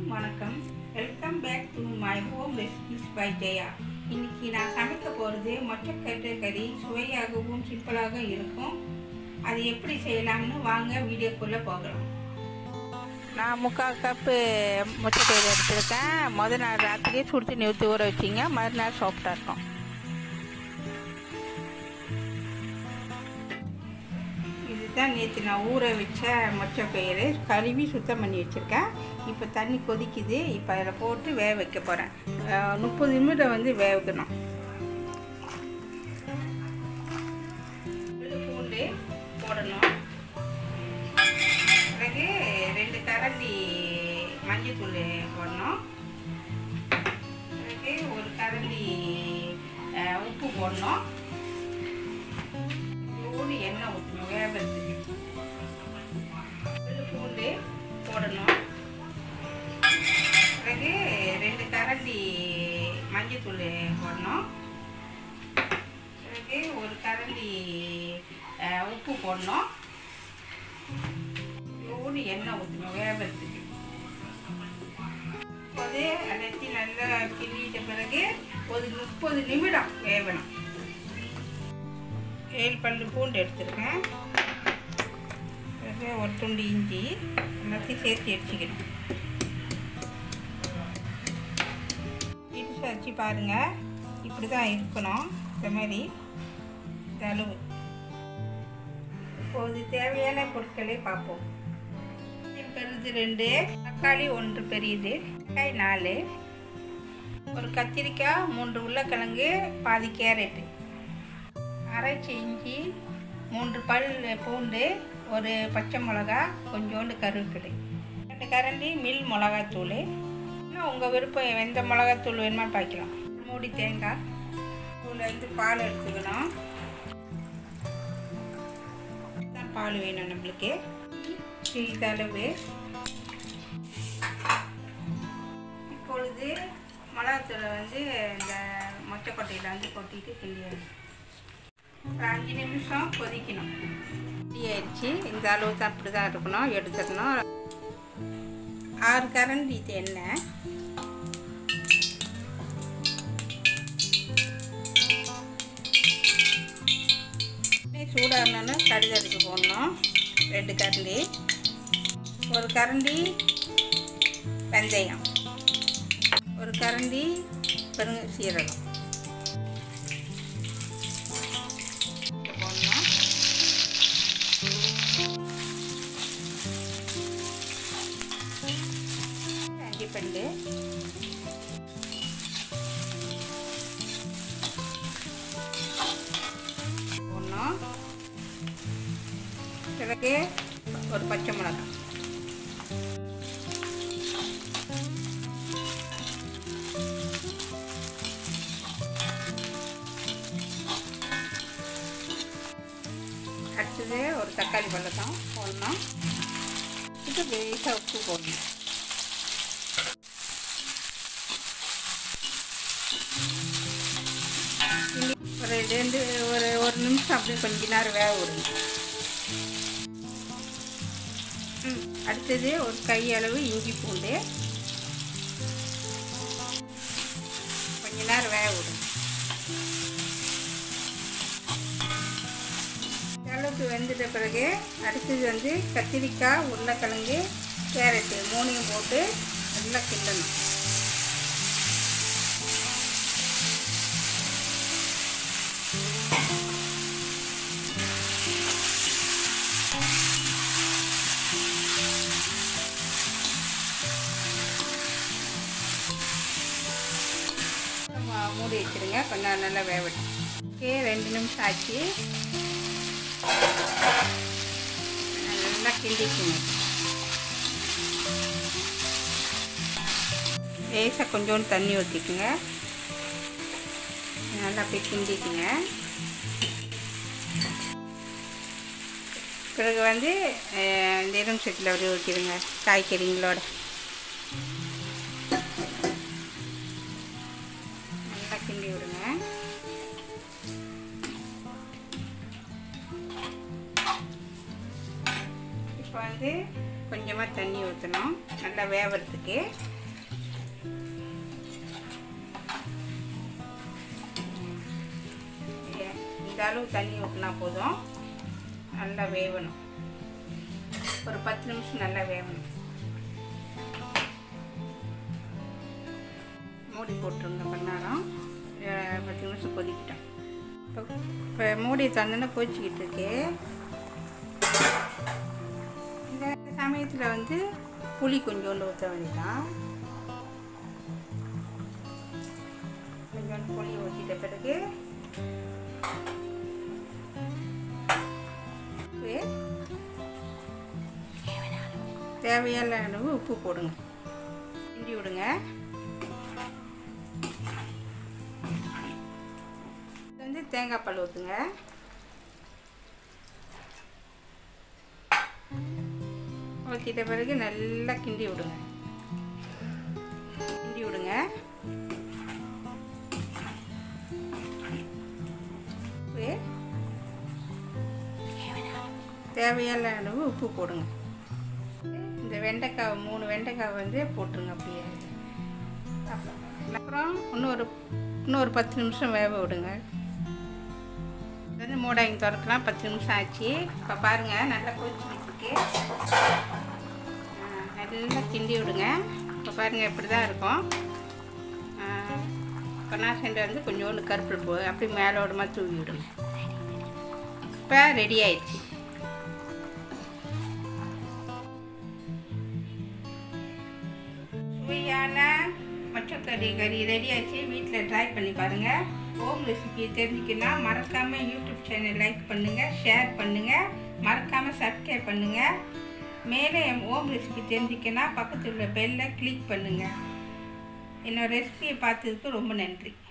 வணக்கம். Welcome back to my home recipes by Jaya. இன்னைக்கு நான் சமைக்க போகிறது மொச்சக்கட்டை கறி. சுவையாகவும் சிம்பிளாக இருக்கும். அது எப்படி செய்யலாம்னு வாங்க வீடியோக்குள்ளே போகலாம். நான் 3/4 கப்பு மொச்சக்கயிறு எடுத்துருக்கேன். முதல் நாள் ராத்திரியே சுடு தண்ணி ஊற்றி ஊற வச்சிங்க, மறுநாள் சாஃப்டாக இருக்கும். இதுதான் நேற்று நான் ஊற வச்ச மொச்சக்கயிறு, கழுவி சுத்தம் பண்ணி வச்சுருக்கேன். இப்போ தண்ணி கொதிக்குது. இப்போ அதில் போட்டு வேக வைக்க போகிறேன். 30 நிமிடம் வேகணும். பூண்டு போடணும். பிறகு 2 கரண்டி மஞ்சள் போடணும். பிறகு 1 கரண்டி உப்பு போடணும். எண்ணெய் ஊற்றணும் வேகிறதுக்கு. பூண்டு போடணும். பிறகு 2 கரண்டி மஞ்சள் போடணும். பிறகு 1 கரண்டி உப்பு போடணும். எண்ணெய் ஊற்றணும் வேகிறதுக்கு. இப்போது எல்லாத்தையும் நல்லா கிண்டிட்ட பிறகு ஒரு 30 நிமிடம் வேகணும். 7 பல்லு பூண்டு எடுத்துருக்கேன். பிறகு 1 துண்டு இஞ்சி எல்லாத்தையும் சேர்த்து அடிச்சுக்கணும். இடிச்சு வச்சு பாருங்கள், இப்படி தான் இருக்கணும். இந்த மாதிரி இந்த அளவு. இப்போது தேவையான பொருட்களை பார்ப்போம். பெருது 2, தக்காளி 1 பெரியது, வெங்காயம் 4, ஒரு கத்திரிக்காய், 3 உருளைக்கிழங்கு, பாதி கேரட்டு, அரைச்சி இஞ்சி, 3 பல் பூண்டு, ஒரு பச்சை மிளகா, கொஞ்சோண்டு கருவேப்பிலை, 2 கரண்டி மில் மிளகாத்தூள். இன்னும் உங்கள் விருப்பம் எந்த மிளகாத்தூள் வேணுமா பாய்க்கலாம். மூடி தேங்காய் தூள் பால் எடுத்துக்கணும். பால் வேணும் நம்மளுக்கு சிறிதளவு. இப்பொழுது மிளகாத்தூளை இந்த மொச்சக்கொட்டையில் கொட்டிட்டு கிண்டிடணும். ஒரு 5 நிமிஷம் கொதிக்கணும். ஆயிடுச்சு. இந்த அளவு தான், அப்படி தான் இருக்கணும். எடுத்துக்கணும். 6 கரண்டி எண்ணெய், சூடாகணுன்னு கடுகு போடணும். 2 கரண்டி, 1 கரண்டி வெந்தயம், 1 கரண்டி பெருஞ்சீரகம் போடணும். அஞ்சிப்பண்டு, போடணும். பிறகு ஒரு பச்சை மிளகாய், அடுத்தது ஒரு தக்காளி பழம் போடணும். இது லேசாக உப்பு போடணும். ஒரு நிமிஷம் அப்படியே கொஞ்ச நேரம் வேக விடுங்க. அடுத்தது ஒரு கையளவு இஞ்சி பூண்டு கொஞ்ச நேரம் வேக விடுங்க. அளவுக்கு வெந்துட்ட பிறகு அடுத்தது கத்திரிக்காய், உருளைக்கிழங்கு, கேரட்டு 3 போட்டு நல்லா கிண்டணும். மூடி வச்சுருங்க. கொஞ்சம் நல்லா வேகட்டும். ஓகே, 2 நிமிஷம் ஆச்சு. நல்லா கிண்டிக்குங்க. லேசாக கொஞ்சோண்டு தண்ணி ஊற்றிக்குங்க. நல்லா போய் கிண்டிக்குங்க. பிறகு இந்த எலுமிச்சத்தில் அப்படியே ஊற்றிடுங்க காய்கறிங்களோட. நல்லா கிண்டி விடுங்க. இப்போ கொஞ்சமாக தண்ணி ஊற்றணும் நல்லா வேவறதுக்கு. இந்த அளவு தண்ணி ஊற்றினா போதும். நல்லா வேவணும். ஒரு 10 நிமிஷம் நல்லா வேவணும். மூடி போட்டுருங்க. கொஞ்ச நேரம் 10 நிமிஷம் கொதிக்கிட்டோம். இப்போ மூடி தந்தோன்னா கொதிச்சிக்கிட்டு இருக்கு. இந்த சமயத்தில் வந்து புளி கொஞ்சோண்டு ஊற்ற வேண்டியதான். கொஞ்சோண்டு புளி ஊற்றிட்ட பிறகு தேவையான அளவு உப்பு போடுங்க. கிண்டி விடுங்க. இது வந்து தேங்காய் பால் ஊற்றுங்க. ஊற்றிட்ட பிறகு நல்லா கிண்டி விடுங்க. கிண்டி விடுங்க. தேவையான அளவு உப்பு போடுங்க. இந்த வெண்டைக்காய் 3 வெண்டைக்காய் வந்து போட்டுருங்க அப்படியே. அப்புறம் இன்னொரு 10 நிமிஷம் வேக விடுங்க. வந்து மூடாங்கி திறக்கலாம். 10 நிமிஷம் ஆச்சு. இப்போ பாருங்கள் நல்லா கொதிச்சுக்கிட்டு நல்லா கிண்டி விடுங்க. இப்போ பாருங்கள் இப்படி தான் இருக்கும். கொனாசெண்டை வந்து கொஞ்சோண்டு கருப்பில் போய் அப்படி மேலோடமாக தூவி விடுங்க. இப்போ ரெடி ஆயிடுச்சு. சுவையான மொச்சக்கறி கறி ரெடி ஆச்சு. வீட்டில் ட்ரை பண்ணி பாருங்கள். ஹோம் ரெசிபியை தெரிஞ்சுக்கணுன்னா மறக்காமல் யூடியூப் சேனல் லைக் பண்ணுங்கள், ஷேர் பண்ணுங்கள், மறக்காமல் சப்ஸ்கிரைப் பண்ணுங்கள். மேலே என் ஹோம் ரெசிபி தெரிஞ்சுக்கணுன்னா பக்கத்தில் உள்ள பெல்லை கிளிக் பண்ணுங்கள். என்னோடய ரெசிபியை பார்த்ததுக்கு ரொம்ப நன்றி.